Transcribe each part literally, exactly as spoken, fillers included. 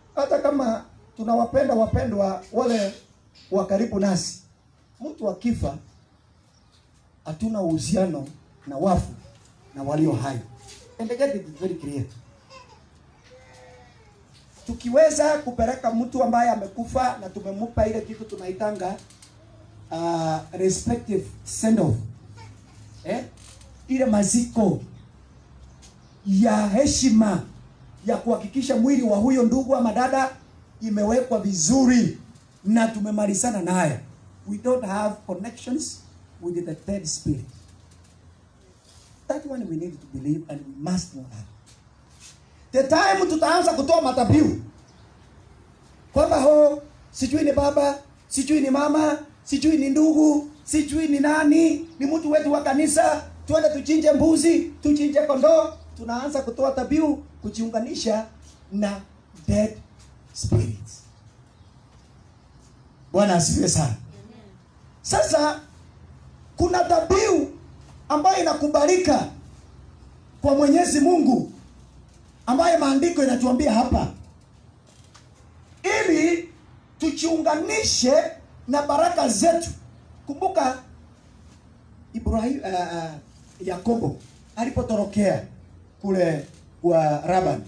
hata kama tunawapenda wapendwa wale wa karibu nasi, mtu akifa hatuna uhusiano na wafu na walio hai. And get it very clear. Tukiweza kupeleka mtu ambaye amekufa na tumemupa ile kitu tunaitanga uh, respective send off, eh, ile maziko ya heshima ya kuhakikisha mwili wa huyo ndugu ama dada imewekwa vizuri na tumemalizana naye, we don't have connections with the dead spirit. That one we need to believe and we must know that. The time tutaanza kutoa matabiu kwamba ho sijui ni baba, sijui ni mama, sijui ni ndugu, sijui ni nani, ni mtu wetu wa kanisa, tuende tuchinje mbuzi, tuchinje kondoo, tunaanza kutoa tabiu kujiunganisha na dead spirits. Bwana asifiwe sana. Sasa kuna tabiu ambayo inakubalika kwa Mwenyezi Mungu, ambaye maandiko inatuambia hapa, ili tujiunganishe na baraka zetu. Kumbuka Ibrahim, uh, uh, Yakobo alipotorokea kule kwa Laban,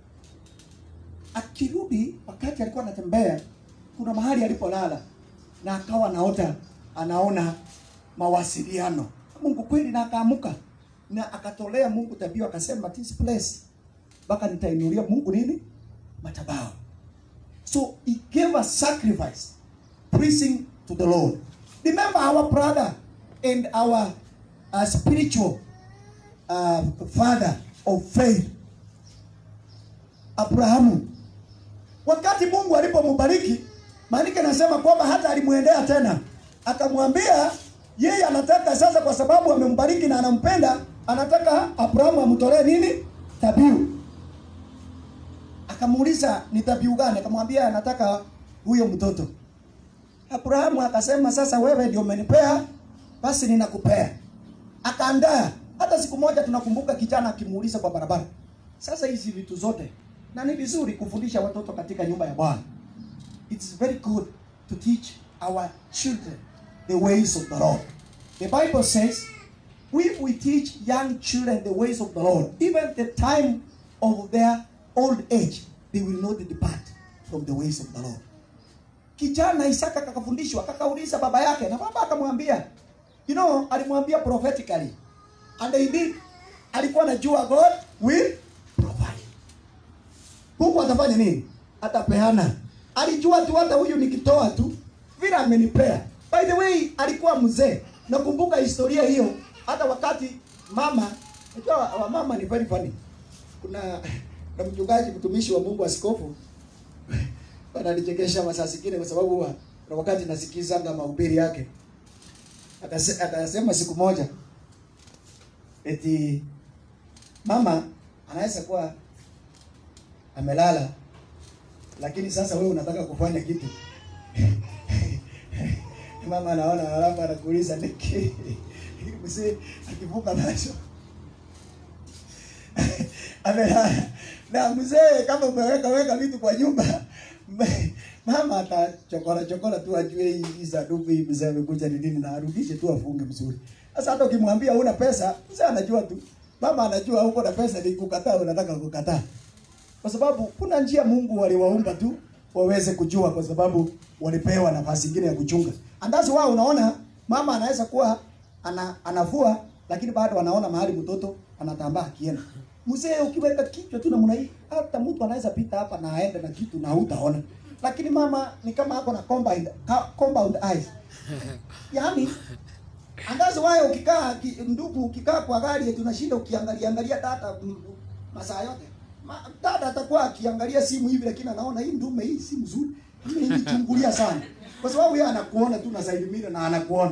akirudi wakati alikuwa anatembea, kuna mahali alipolala na akawa naota, anaona mawasiliano Mungu kweli, na akaamuka na akatolea Mungu tabiu, akasema this place baka nitainulia Mungu nini madhabahu. So he gave a sacrifice pleasing to the Lord. Remember our brother and our uh, spiritual uh, father of faith Abrahamu, wakati Mungu alipombariki, maandiko yanasema kwamba hata alimuendea tena akamwambia yeye anataka sasa, kwa sababu amembariki na anampenda, anataka Abrahamu amtolee nini tabiu. Akamuuliza ni tabiu gani? Akamwambia anataka huyo mtoto. Abrahamu akasema sasa wewe ndio umenipea, basi ninakupea. Akaandaa. Hata siku moja tunakumbuka kijana akimuuliza kwa barabara, sasa hizi vitu zote, na ni vizuri kufundisha watoto katika nyumba ya Bwana. It's very good to teach our children the ways of the Lord. The Bible says, if we teach young children the ways of the Lord, even at the time of their old age, they will not depart from the ways of the Lord. Kijana Isaka kakafundishwa, kakauliza baba yake, na baba akamwambia, you know, alimwambia prophetically, and indeed alikuwa anajua God will provide. Mungu atafanya nini? Atapeana. Alijua tu hata huyu nikitoa tu vile amenipea. By the way, alikuwa mzee. Nakumbuka historia hiyo, hata wakati mama, unajua wa mama ni very funny. Kuna na mchungaji mtumishi wa Mungu askofu ananichekesha masaa zingine kwa sababu wa wakati nasikiza anga mahubiri yake. Akasema, akasema siku moja eti mama anaweza kuwa amelala, lakini sasa wewe unataka kufanya kitu. Mama anaona alama, anakuuliza niki mzee akivuka macho amelala. Na mzee kama umeweka weka vitu kwa nyumba, mama atachokora chokora tu ajue hii sanduku hii mzee amekuja ni nini, na arudishe tu afunge mzuri. Sasa hata ukimwambia huna pesa, mzee anajua tu. Mama anajua uko na pesa, ni kukataa unataka kukataa. Kwa sababu kuna njia Mungu waliwaumba tu waweze kujua, kwa sababu walipewa nafasi nyingine ya kuchunga. Andazi wao unaona mama anaweza kuwa ana, anavua, lakini bado anaona mahali mtoto anatambaa akienda. Mzee ukiweka kichwa tu namna hii, hata mtu anaweza pita hapa na aende na kitu na hutaona. Lakini mama ni kama hapo na compound compound eyes. Yaani andazi wao ukikaa ndugu, ukikaa kwa gari tunashinda ukiangalia angalia tata masaa yote. Ma, dada atakuwa akiangalia simu hivi, lakini anaona hii ndume hii si mzuri. Hii inachungulia sana. Kwa sababu yeye anakuona tu na side mirror na anakuona.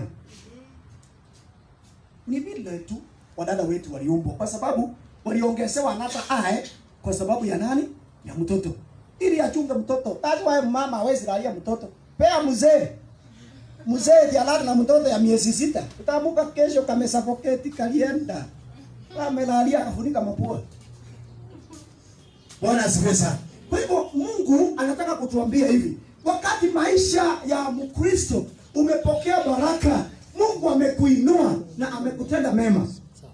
Ni vile tu wadada wetu waliumbwa, kwa sababu waliongezewa anata ae kwa sababu ya nani? Ya mtoto. Ili achunge mtoto. That's why mama hawezi lalia mtoto. Pea mzee. Mzee dialala na mtoto ya miezi sita. Utamuka kesho kama suffocate kalienda. Amelalia akafunika mapua. Bwana asifiwe sana. Kwa hivyo Mungu kutuambia hivi, wakati maisha ya Mkristo umepokea baraka, Mungu amekuinua na amekutenda mema.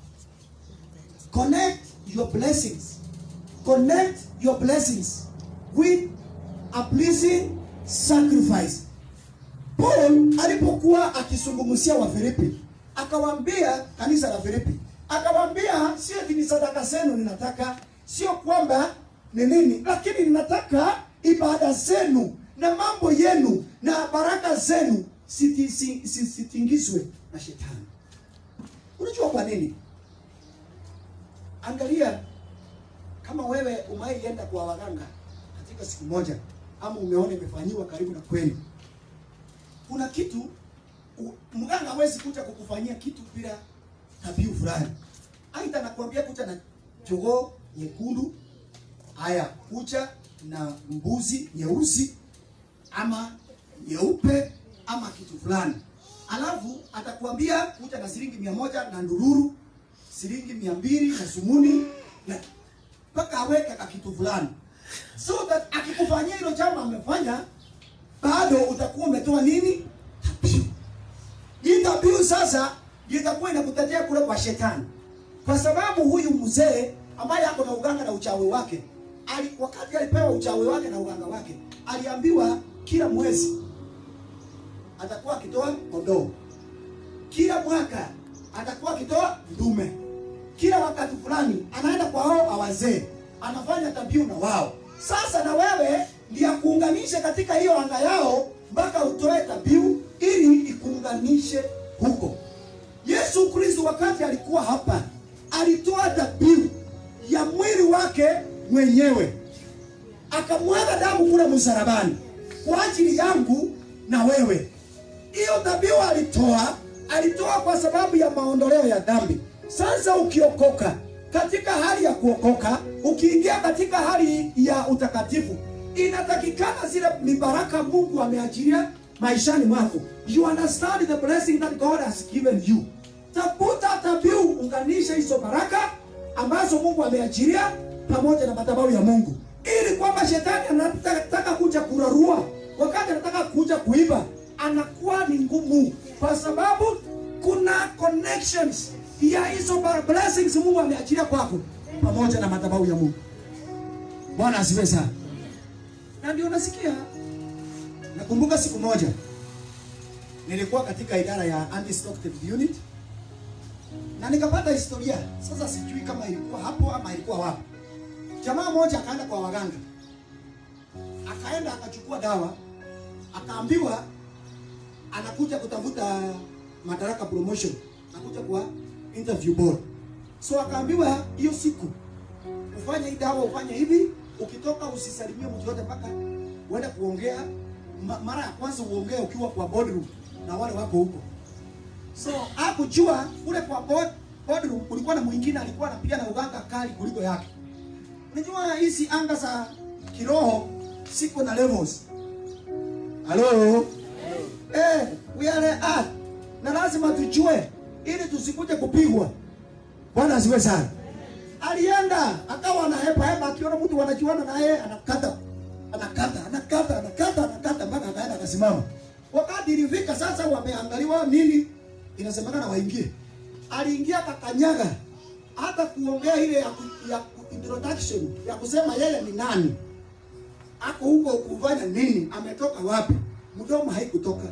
Connect your blessings. Connect your blessings with a pleasing sacrifice. Paul alipokuwa akizungumzia wa Filipi, akawaambia kanisa la Filipi, akawaambia sio ni sadaka zenu ninataka, sio kwamba ni nini, lakini ninataka ibada zenu na mambo yenu na baraka zenu sitingizwe na shetani. Unajua kwa nini? Angalia, kama wewe umaienda kwa waganga katika siku moja, ama umeona imefanyiwa karibu na kwenu, kuna kitu mganga hawezi kuja kukufanyia kitu bila dhabihu fulani. Aidha nakwambia kuja na jogoo nyekundu, haya kuja na mbuzi nyeusi ama nyeupe ama kitu fulani. Alafu atakwambia kuja na shilingi mia moja na ndururu, shilingi mia mbili na sumuni, na mpaka aweke kitu fulani. So that akikufanyia hilo jambo amefanya, bado utakuwa umetoa nini? Dhabihu. Hii dhabihu sasa itakuwa inakutetea kule kwa shetani. Kwa sababu huyu mzee ambaye ako na uganga na uchawi wake, ali, wakati alipewa uchawi wake na uganga wake, aliambiwa kila mwezi atakuwa akitoa kondoo, kila mwaka atakuwa akitoa ndume, kila wakati fulani anaenda kwa hao awazee, anafanya dhabihu na wao. Sasa na wewe ndiye kuunganisha katika hiyo anga yao mpaka utoe dhabihu ili ikuunganishe huko. Yesu Kristo wakati alikuwa hapa alitoa dhabihu ya mwili wake mwenyewe, akamwaga damu kule msalabani kwa ajili yangu na wewe. Hiyo dhabihu alitoa, alitoa kwa sababu ya maondoleo ya dhambi. Sasa ukiokoka, katika hali ya kuokoka, ukiingia katika hali ya utakatifu, inatakikana zile mibaraka Mungu ameajiria maishani mwako. You understand the blessing that God has given you. Tafuta dhabihu, unganisha hizo baraka ambazo Mungu ameajiria pamoja na madhabahu ya Mungu, ili kwamba shetani anataka kuja kurarua, wakati anataka kuja kuiba, anakuwa ni ngumu, kwa sababu kuna connections ya hizo blessings Mungu ameachilia kwako pamoja na madhabahu ya Mungu. Bwana asifiwe sana. Na ndio nasikia, nakumbuka siku moja nilikuwa katika idara ya anti-stock theft unit na nikapata historia. Sasa sijui kama ilikuwa hapo ama ilikuwa wapi. Jamaa mmoja akaenda kwa waganga, akaenda akachukua dawa, akaambiwa anakuja kutafuta madaraka promotion, anakuja kwa interview board. So akaambiwa hiyo siku ufanye hii dawa, ufanye hivi, ukitoka usisalimie mtu yote mpaka uende kuongea. Ma, mara ya kwanza uongee ukiwa kwa boardroom na wale wako huko. So hakujua kule kwa board, boardroom kulikuwa na mwingine alikuwa anapiga na uganga kali kuliko yake. Unajua hizi anga za kiroho siko na levels. Hello? Eh, we are earth. Na lazima tujue ili tusikuje kupigwa. Bwana asiwe sana. Alienda akawa anahepa hepa, akiona mtu wanajuana na yeye anakata. Anakata, anakata, anakata, anakata mpaka akaenda akasimama. Wakati ilifika sasa wameangaliwa nini inasemekana waingie. Aliingia kakanyaga, hata kuongea ile ya, ya introduction ya kusema yeye ni nani, ako huko kufanya nini, ametoka wapi, mdomo haikutoka.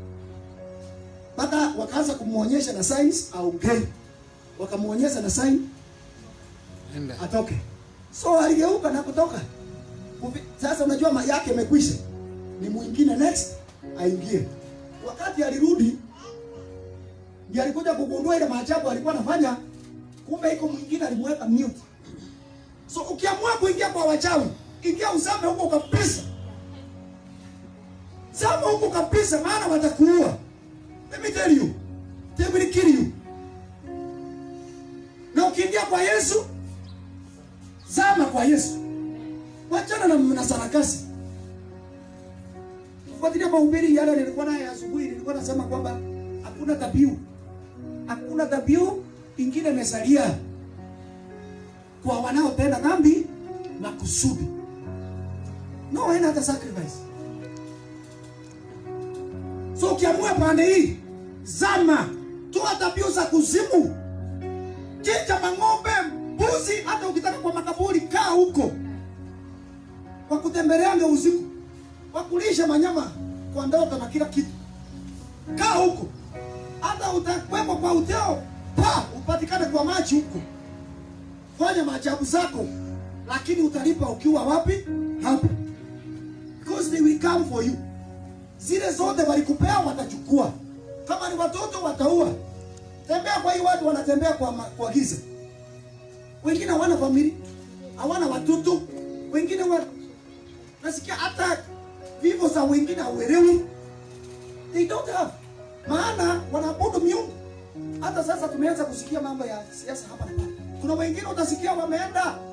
Bada wakaanza kumuonyesha na signs aongee, wakamuonyesha na sign atoke. So aligeuka na kutoka. Sasa unajua yake imekwisha, ni mwingine next aingie. Wakati alirudi ndiye alikuja kugundua ile maajabu alikuwa anafanya, kumbe iko mwingine alimweka mute. So ukiamua kuingia kwa wachawi, ingia usame huko kabisa. Zama huko kabisa, maana watakuua. Let me tell you, they will kill you. Na ukiingia kwa Yesu, zama kwa Yesu. Wachana na mnasarakasi. Kufuatilia mahubiri yale nilikuwa naye asubuhi, nilikuwa nasema kwamba hakuna dhabihu. Hakuna dhabihu ingine imesalia kwa wanaotenda dhambi na kusudi. No any other sacrifice. So ukiamua pande hii, zama, toa dhabihu za kuzimu. Chinja mang'ombe, mbuzi, hata ukitaka kwa makaburi kaa huko. Kwa kutembeleanga usiku, kwa kulisha manyama kwa ndoto na kila kitu. Kaa huko. Hata utakwenda kwa uteo, pa upatikane kwa maji huko. Fanya maajabu zako, lakini utalipa ukiwa wapi? Hapo. Because they will come for you. Zile zote walikupea watachukua. Kama ni watoto wataua. Tembea kwa hii watu wanatembea kwa kwa giza. Wengine hawana familia, hawana watoto, wengine wa nasikia hata vivo za wengine hauelewi. They don't have. Maana wanaabudu miungu. Hata sasa tumeanza kusikia mambo ya siasa hapa na pale. Kuna wengine utasikia wameenda